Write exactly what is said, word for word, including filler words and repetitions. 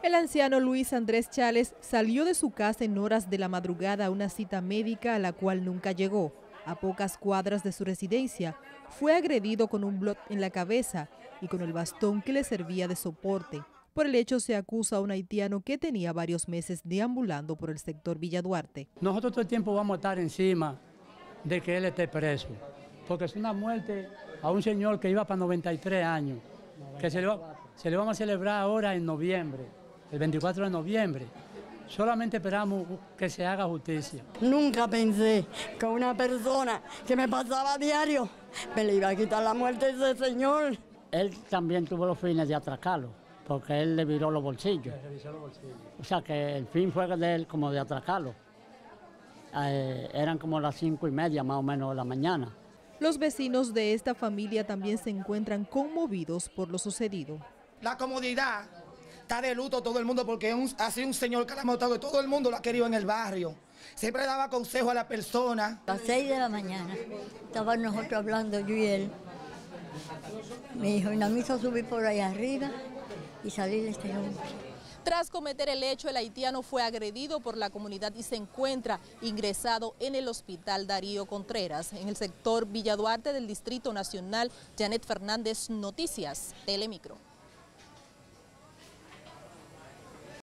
El anciano Luis Andrés Chales salió de su casa en horas de la madrugada a una cita médica a la cual nunca llegó. A pocas cuadras de su residencia, fue agredido con un blot en la cabeza y con el bastón que le servía de soporte. Por el hecho se acusa a un haitiano que tenía varios meses deambulando por el sector Villa Duarte. Nosotros todo el tiempo vamos a estar encima de que él esté preso, porque es una muerte a un señor que iba para noventa y tres años, que se le, va, se le vamos a celebrar ahora en noviembre, el veinticuatro de noviembre. Solamente esperamos que se haga justicia. Nunca pensé que una persona que me pasaba a diario me le iba a quitar la muerte a ese señor. Él también tuvo los fines de atracarlo, porque él le viró los bolsillos. O sea que el fin fue de él como de atracarlo. Eh, eran como las cinco y media más o menos de la mañana. Los vecinos de esta familia también se encuentran conmovidos por lo sucedido. La comodidad está de luto todo el mundo porque es un, ha sido un señor que la ha matado y todo el mundo lo ha querido en el barrio. Siempre daba consejo a la persona. A las seis de la mañana estaban nosotros hablando, yo y él. Me dijo, y me hizo subir por ahí arriba y salir de este hombre. Tras cometer el hecho, el haitiano fue agredido por la comunidad y se encuentra ingresado en el hospital Darío Contreras, en el sector Villa Duarte del Distrito Nacional. Janet Fernández, Noticias Telemicro.